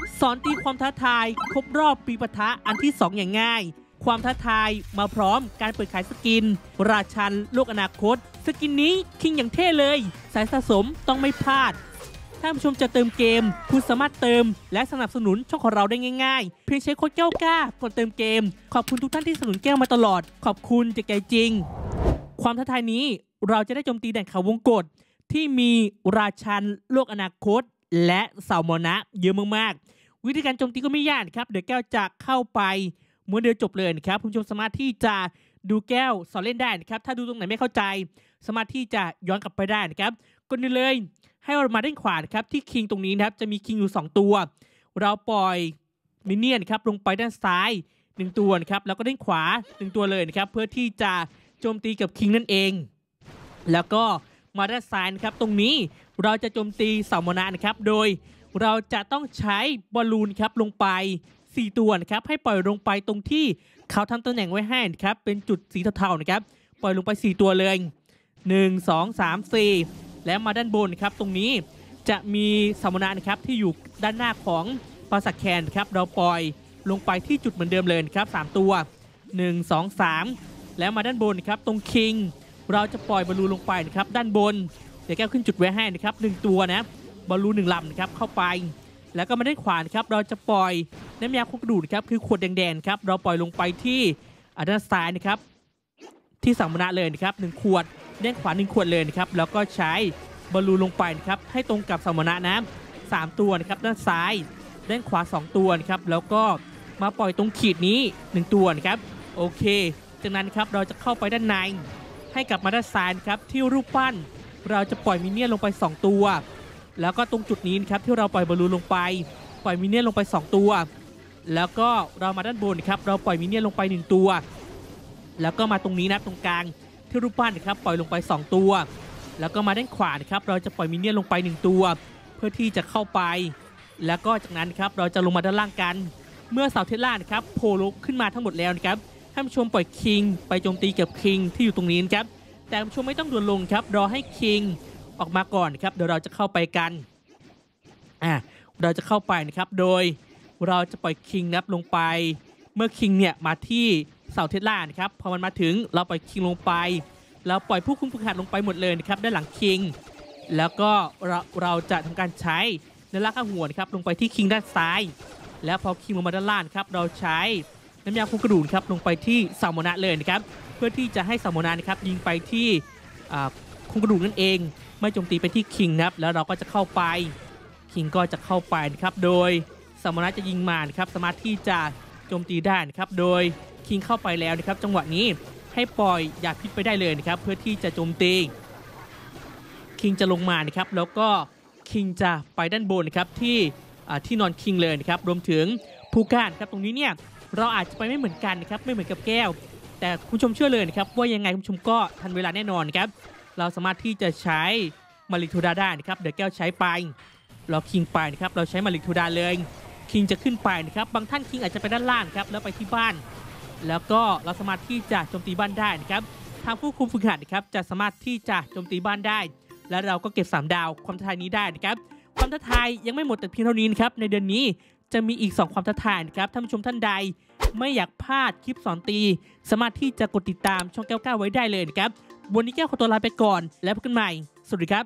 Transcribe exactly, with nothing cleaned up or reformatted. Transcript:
สอนตีความท้าทายครบรอบปีปะทะอันที่สองอย่างง่ายความท้าทายมาพร้อมการเปิดขายสกินราชันโลกอนาคตสกินนี้คิงอย่างเท่เลยสายสะสมต้องไม่พลาดถ้าผู้ชมจะเติมเกมคุณสามารถเติมและสนับสนุนช่องของเราได้ง่ายๆเพียงใช้โค้ดแก้วกล้าก่อนเติมเกมขอบคุณทุกท่านที่สนับสนุนแก้วมาตลอดขอบคุณจากใจจริงความท้าทายนี้เราจะได้โจมตีแดนเขาวงกฏที่มีราชันโลกอนาคตและเสามรณะเยอะมากๆวิธีการโจมตีก็ไม่ยากครับเดี๋ยวแก้วจะเข้าไปเมื่อเดียวจบเลยนะครับคุณผู้ชมสามารถที่จะดูแก้วสอนเล่นได้นะครับถ้าดูตรงไหนไม่เข้าใจสามารถที่จะย้อนกลับไปได้นะครับก่อนอื่นเลยให้เรามาด้านขวานะครับที่คิงตรงนี้นะครับจะมีคิงอยู่สองตัวเราปล่อยมินเนี่ยนครับลงไปด้านซ้ายหนึ่งตัวนะครับแล้วก็ด้านขวาหนึ่งตัวเลยนะครับเพื่อที่จะโจมตีกับคิงนั่นเองแล้วก็มาด้านซ้ายนะครับตรงนี้เราจะโจมตีเสามรณะนะครับโดยเราจะต้องใช้บอลลูนครับลงไปสี่ตัวนะครับให้ปล่อยลงไปตรงที่เขาทำตำแหน่งไว้ให้นะครับเป็นจุดสีเทาๆนะครับปล่อยลงไปสี่ตัวเลยหนึ่ง สอง สาม สี่แล้วมาด้านบนครับตรงนี้จะมีเสามรณะนะครับที่อยู่ด้านหน้าของปราสาทแคนครับเราปล่อยลงไปที่จุดเหมือนเดิมเลยครับสามตัวหนึ่ง สอง สามแล้วมาด้านบนครับตรงคิงเราจะปล่อยบอลลูนลงไปนะครับด้านบนเดี๋ยวแก้วขึ้นจุดไว้ให้นะครับหนึ่งตัวนะบอลลูนหนึ่งลำนะครับเข้าไปแล้วก็มาด้านขวานะครับเราจะปล่อยน้ำยาโครงกระดูกครับคือขวดแดงๆครับเราปล่อยลงไปที่ด้านซ้ายนะครับที่เสามรณะเลยนะครับหนึ่งขวดด้านขวาหนึ่งขวดเลยนะครับแล้วก็ใช้บอลลูนลงไปนะครับให้ตรงกับเสามรณะนะสามตัวนะครับด้านซ้ายด้านขวาสองตัวนะครับแล้วก็มาปล่อยตรงขีดนี้หนึ่งตัวนะครับโอเคจากนั้นครับเราจะเข้าไปด้านในให้กลับมาด้านซ้ายครับที่รูปปั้นเราจะปล่อยมินเนี่ยนลงไปสองตัวแล้วก็ตรงจุดนี้นะครับที่เราปล่อยบอลลูนลงไปปล่อยมินเนี่ยนลงไปสองตัวแล้วก็เรามาด้านบนครับเราปล่อยมินเนี่ยนลงไปหนึ่งตัวแล้วก็มาตรงนี้นะตรงกลางที่รูปปั้นนะครับปล่อยลงไปสองตัวแล้วก็มาด้านขวานะครับเราจะปล่อยมินเนี่ยนลงไปหนึ่งตัวเพื่อที่จะเข้าไปแล้วก็จากนั้นครับเราจะลงมาด้านล่างกันเมื่อเสาเทสลานะครับโผล่ขึ้นมาทั้งหมดแล้วนะครับท่านผู้ชมปล่อยคิงไปโจมตีกับคิงที่อยู่ตรงนี้นะครับแต่ผู้ชมไม่ต้องด่วนลงครับรอให้คิงออกมาก่อนครับเดี๋ยวเราจะเข้าไปกันอ่าเราจะเข้าไปนะครับโดยเราจะปล่อยคิงนับลงไปเมื่อคิงเนี่ยมาที่เสาเทสลานะครับพอมันมาถึงเราปล่อยคิงลงไปเราปล่อยผู้คุมฝึกหัดลงไปหมดเลยนะครับด้านหลังคิงแล้วก็เราเราจะทำการใช้ในลากข้างหัวนะครับลงไปที่คิงด้านซ้ายแล้วพอคิงลงมาด้านล่างครับเราใช้น้ำยาโครงกระดูกครับลงไปที่เสามรณะเลยนะครับเพื่อที่จะให้เสามรณะนะครับยิงไปที่โครงกระดูกนั่นเองไม่โจมตีไปที่คิงนะครับแล้วเราก็จะเข้าไปคิงก็จะเข้าไปนะครับโดยเสามรณะจะยิงมานะครับสามารถที่จะโจมตีได้นะครับโดยคิงเข้าไปแล้วนะครับจังหวะนี้ให้ปล่อยยาพิษไปได้เลยนะครับเพื่อที่จะโจมตีคิงจะลงมานะครับแล้วก็คิงจะไปด้านบนนะครับที่ที่นอนคิงเลยนะครับรวมถึงผู้การครับตรงนี้เนี่ยเราอาจจะไปไม่เหมือนกันนะครับไม่เหมือนกับแก้วแต่คุณผู้ชมเชื่อเลยนะครับว่ายังไงคุณผู้ชมก็ทันเวลาแน่นอนครับเราสามารถที่จะใช้มาริทูดาได้นะครับเดี๋ยวแก้วใช้ไปเราคิงไปนะครับเราใช้มาริทูดาเลยคิงจะขึ้นไปนะครับบางท่านคิงอาจจะไปด้านล่างครับแล้วไปที่บ้านแล้วก็เราสามารถที่จะโจมตีบ้านได้นะครับทางผู้คุมฝึกหัดนะครับจะสามารถที่จะโจมตีบ้านได้แล้วเราก็เก็บสามดาวความท้าทายนี้ได้นะครับความท้าทายยังไม่หมดแต่เพียงเท่านี้นะครับในเดือนนี้จะมีอีกสองความท้าทายนะครับท่านผู้ชมท่านใดไม่อยากพลาดคลิปสอนตีสามารถที่จะกดติดตามช่องแก้วก้าไว้ได้เลยนะครับวันนี้แก้วขอตัวลาไปก่อนแล้วพบกันใหม่สวัสดีครับ